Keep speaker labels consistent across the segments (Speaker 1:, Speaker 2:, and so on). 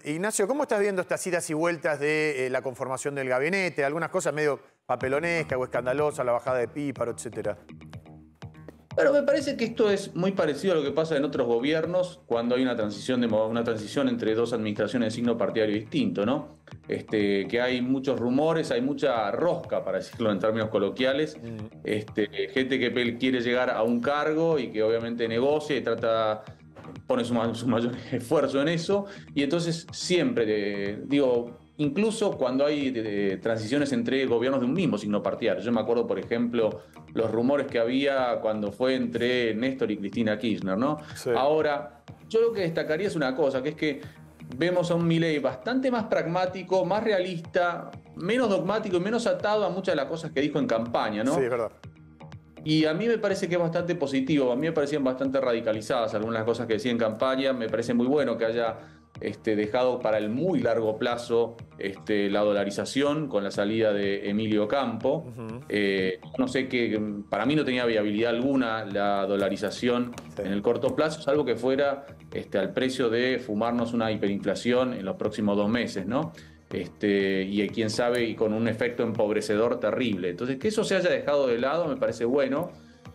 Speaker 1: Ignacio, ¿cómo estás viendo estas idas y vueltas de la conformación del gabinete? Algunas cosas medio papelonescas o escandalosas, la bajada de Píparo, etcétera.
Speaker 2: Pero me parece que esto es muy parecido a lo que pasa en otros gobiernos cuando hay una transición entre dos administraciones de signo partidario distinto, ¿no? Que hay muchos rumores, hay mucha rosca, para decirlo en términos coloquiales, gente que quiere llegar a un cargo y que obviamente negocia y pone su mayor esfuerzo en eso, y entonces siempre, incluso cuando hay transiciones entre gobiernos de un mismo signo partidario. Yo me acuerdo, por ejemplo, los rumores que había cuando fue entre Néstor y Cristina Kirchner, ¿no?
Speaker 1: Sí.
Speaker 2: Ahora, yo lo que destacaría es una cosa, que es que vemos a un Milei bastante más pragmático, más realista, menos dogmático y menos atado a muchas de las cosas que dijo en campaña, ¿no?
Speaker 1: Sí, es verdad.
Speaker 2: Y a mí me parece que es bastante positivo, a mí me parecían bastante radicalizadas algunas cosas que decía en campaña. Me parece muy bueno que haya dejado para el muy largo plazo la dolarización con la salida de Emilio Campo. No sé, para mí no tenía viabilidad alguna la dolarización en el corto plazo, salvo que fuera al precio de fumarnos una hiperinflación en los próximos 2 meses, ¿no? Y quién sabe, y con un efecto empobrecedor terrible. Entonces, que eso se haya dejado de lado me parece bueno.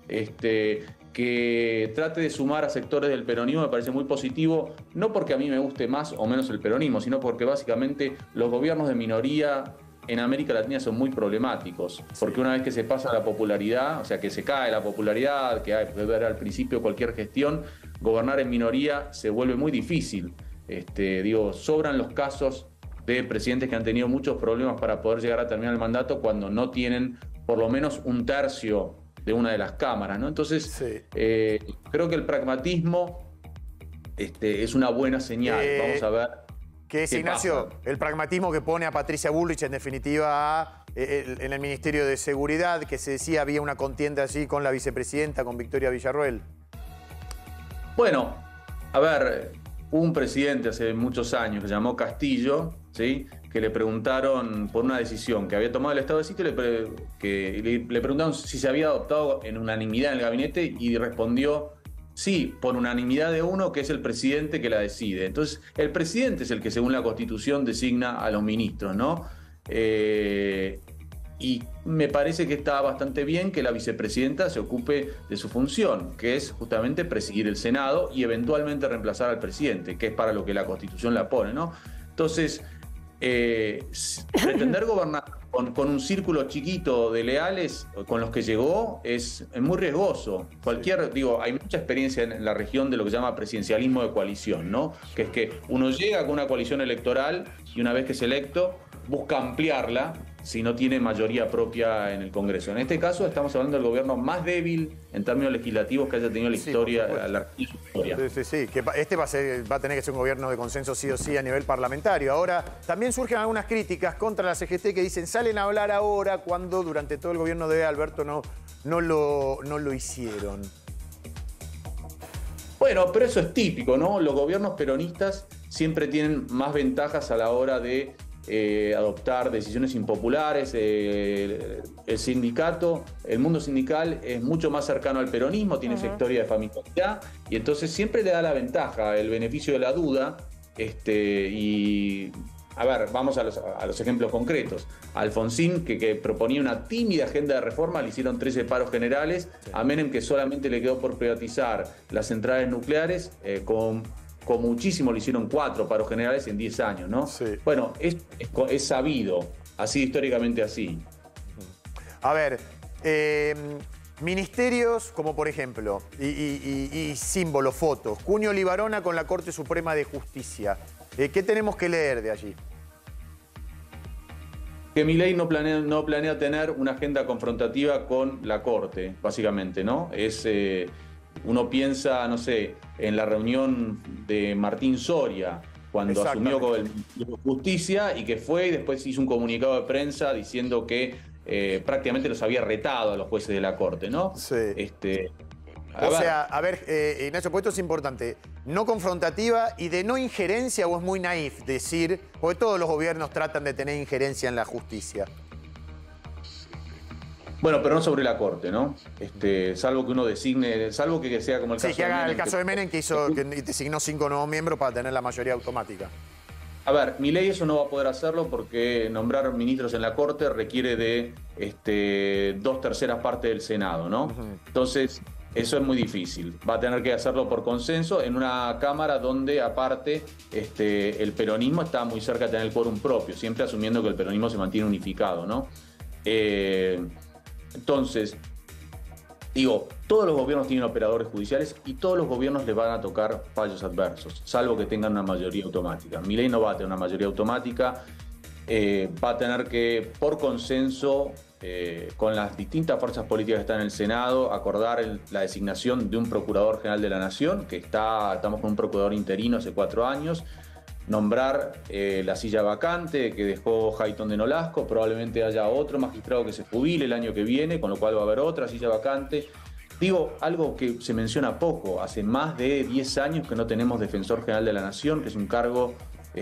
Speaker 2: Que trate de sumar a sectores del peronismo me parece muy positivo, no porque a mí me guste más o menos el peronismo, sino porque básicamente los gobiernos de minoría en América Latina son muy problemáticos, porque una vez que se pasa la popularidad, o sea, que se cae la popularidad, que era al principio cualquier gestión, gobernar en minoría se vuelve muy difícil. Sobran los casos de presidentes que han tenido muchos problemas para poder llegar a terminar el mandato cuando no tienen por lo menos un tercio de una de las cámaras, ¿no? Entonces, sí. Creo que el pragmatismo es una buena señal. Vamos a ver.
Speaker 1: ¿Qué es, Ignacio? Pasa. El pragmatismo que pone a Patricia Bullrich, en definitiva, en el Ministerio de Seguridad, que se decía había una contienda allí con la vicepresidenta, con Victoria Villarroel.
Speaker 2: Bueno, a ver, hubo un presidente hace muchos años que se llamó Castillo, ¿sí?, que le preguntaron por una decisión que había tomado el Estado de sitio, le preguntaron si se había adoptado en unanimidad en el gabinete y respondió sí, por unanimidad de uno, que es el presidente que la decide. Entonces, el presidente es el que, según la Constitución, designa a los ministros, ¿no? Y me parece que está bastante bien que la vicepresidenta se ocupe de su función, que es justamente presidir el Senado y eventualmente reemplazar al presidente, que es para lo que la Constitución la pone, ¿no? Entonces, pretender gobernar con un círculo chiquito de leales con los que llegó es muy riesgoso. Hay mucha experiencia en la región de lo que se llama presidencialismo de coalición, ¿no? Que es que uno llega con una coalición electoral y una vez que es electo busca ampliarla si no tiene mayoría propia en el Congreso. En este caso estamos hablando del gobierno más débil en términos legislativos que haya tenido la historia, la historia.
Speaker 1: Sí, que va a tener que ser un gobierno de consenso sí o sí a nivel parlamentario. Ahora, también surgen algunas críticas contra la CGT que dicen salen a hablar ahora cuando durante todo el gobierno de Alberto no lo hicieron.
Speaker 2: Bueno, pero eso es típico, ¿no? Los gobiernos peronistas siempre tienen más ventajas a la hora de adoptar decisiones impopulares. El mundo sindical es mucho más cercano al peronismo, tiene esa historia de familiaridad y entonces siempre le da la ventaja, el beneficio de la duda. Y a ver, vamos a los ejemplos concretos. Alfonsín, que proponía una tímida agenda de reforma, le hicieron 13 paros generales. A Menem, que solamente le quedó por privatizar las centrales nucleares, con muchísimo le hicieron 4 paros generales en 10 años, ¿no? Sí. Bueno, es sabido, así históricamente así.
Speaker 1: A ver, ministerios como por ejemplo, y símbolos, fotos, Cunio Libarona con la Corte Suprema de Justicia. ¿Qué tenemos que leer de allí?
Speaker 2: Que Milei no planea tener una agenda confrontativa con la Corte, básicamente, ¿no? Uno piensa, no sé, en la reunión de Martín Soria, cuando asumió con el Justicia y que fue y después hizo un comunicado de prensa diciendo que prácticamente los había retado a los jueces de la Corte, ¿no?
Speaker 1: Sí. Ignacio, pues esto es importante. No confrontativa y de no injerencia, o es muy naif decir, porque todos los gobiernos tratan de tener injerencia en la justicia.
Speaker 2: Bueno, pero no sobre la Corte, ¿no? Salvo que uno designe, salvo que sea como el caso de Menem.
Speaker 1: Sí, que haga el caso de Menem, que designó 5 nuevos miembros para tener la mayoría automática.
Speaker 2: A ver, Milei eso no va a poder hacerlo porque nombrar ministros en la Corte requiere de 2/3 partes del Senado, ¿no? Entonces, eso es muy difícil. Va a tener que hacerlo por consenso en una Cámara donde, aparte, el peronismo está muy cerca de tener el quórum propio, siempre asumiendo que el peronismo se mantiene unificado, ¿no? Entonces, digo, todos los gobiernos tienen operadores judiciales y todos los gobiernos les van a tocar fallos adversos, salvo que tengan una mayoría automática. Milei no va a tener una mayoría automática, va a tener que, por consenso, con las distintas fuerzas políticas que están en el Senado, acordar la designación de un Procurador General de la Nación, que estamos con un procurador interino hace 4 años, nombrar la silla vacante que dejó Hayton de Nolasco, probablemente haya otro magistrado que se jubile el año que viene, con lo cual va a haber otra silla vacante. Digo, algo que se menciona poco, hace más de 10 años que no tenemos Defensor General de la Nación, que es un cargo,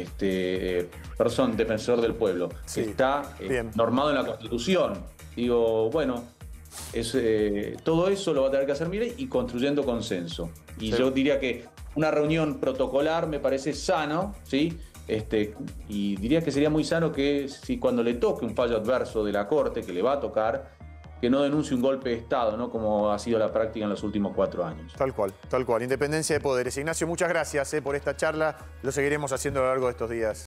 Speaker 2: Defensor del Pueblo,
Speaker 1: Sí,
Speaker 2: que está normado en la Constitución. Digo, bueno, todo eso lo va a tener que hacer Milei y construyendo consenso. Y yo diría que una reunión protocolar me parece sano, ¿sí? Y diría que sería muy sano que si cuando le toque un fallo adverso de la Corte, que le va a tocar, que no denuncie un golpe de Estado, ¿no? Como ha sido la práctica en los últimos 4 años.
Speaker 1: Tal cual, tal cual. Independencia de poderes. Ignacio, muchas gracias por esta charla. Lo seguiremos haciendo a lo largo de estos días.